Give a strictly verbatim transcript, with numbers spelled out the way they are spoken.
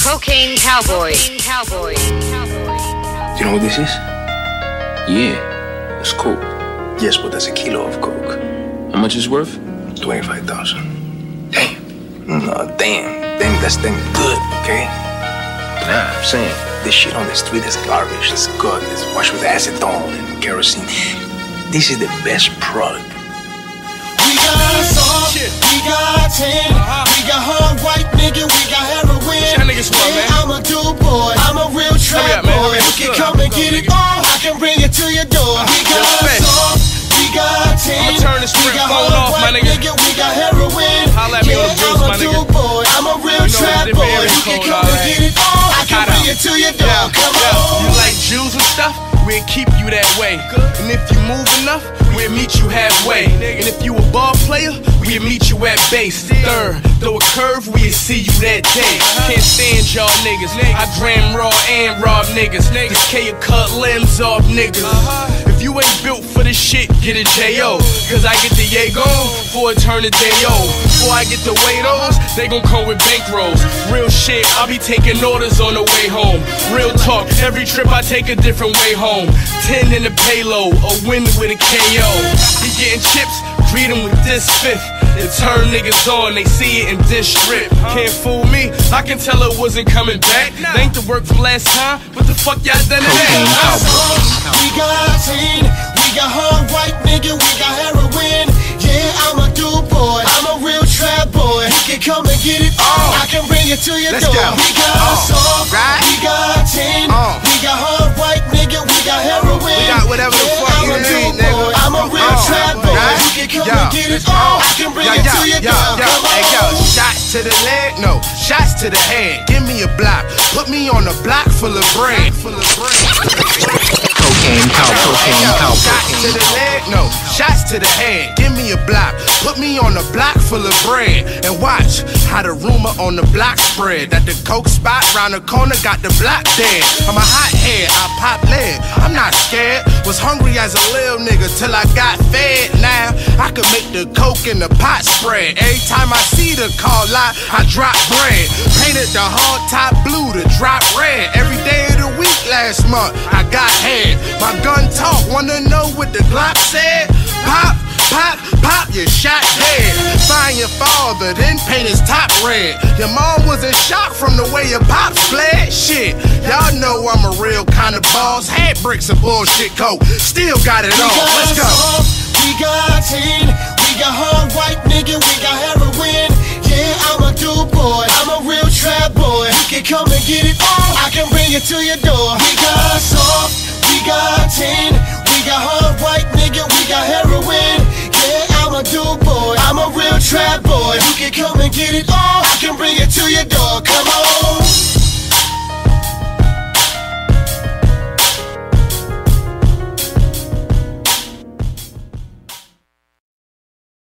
Cocaine Cowboy. Cowboy. You know what this is? Yeah, it's coke. Yes, but that's a kilo of coke. How much is it worth? twenty-five thousand. Damn. No, damn. Damn, that's damn good, okay? Nah, I'm saying. This shit on the street is garbage. It's good. It's washed with acetone and kerosene. This is the best product. We got salt, we got tin, uh-huh. We got hard white nigga, we got heroin. That nigga's what, man? I'm a dude boy, I'm a real trap boy. You can come and get it all, I can bring it to your door. We got salt, we got tin, we got hard white nigga, we got heroin. Holla at me on the booth, my nigga. I'm a dude boy, I'm a real trap boy. You can come and get it all, I can bring it to your door. Come on. You like Jews and stuff? We'll keep you that way. And if you move enough, we'll meet you halfway. And if you a ball player, we'll meet you at base. Third, throw a curve, we'll see you that day. Can't stand y'all niggas. I dram raw and rob niggas. This K cut limbs off niggas. If you ain't built for this shit, get a J O. Cause I get the Yago for a turn a day O. Before I get the Waitos, they gon' come with bankrolls. Real shit, I'll be taking orders on the way home. Real talk, every trip I take a different way home. Ten in the payload, a win with a K O. He getting chips, greet him with this fifth. It turn niggas on, they see it in this strip. Can't fool me, I can tell it wasn't coming back. They ain't the work from last time, what the fuck y'all done to that? We got tin, we got hard white nigga, we got heroin. Yeah, I'm a dude boy, I'm a real trap boy. You can come and get it all, I can bring it to your Let's door. go. We got Oh. soft, Right. we got tin, Oh. we got hard white nigga, we got heroin. We got whatever the Yeah, fuck I'm you a need, dude nigga. boy, I'm a real Oh. trap boy. Right. You can come Yo. and get it all, I can bring Yo, it yo, to your yo, door. yo, Come hey, yo, on. shots to the leg, no, shots to the head. Give me a block, put me on a block full of bread. Full of bread. Cocaine Cowboy. Cocaine Cowboy. Shots to the leg, no, shots to the head. Give me a block, put me on a block full of bread. And watch how the rumor on the block spread. That the coke spot round the corner got the block dead. I'm a hot head, I pop lead, I'm not scared. Was hungry as a little nigga till I got fed. Now I can make the coke in the pot spread. Every time I see the call out, I drop bread. Painted the hard top blue to drop red. Every day of the week last month, I got head. My gun talk, wanna know what the Glock said? Pop, pop, pop, you shot dead. Find your father, then paint his top red. Your mom was in shock from the way your pops fled. Shit, y'all know I'm a real kind of boss. Had bricks and bullshit coke, still got it all. Let's go. We got tin, we got hard white nigga, we got heroin. Yeah, I'm a dude boy, I'm a real trap boy. You can come and get it all, I can bring it to your door. We got soft, we got tin,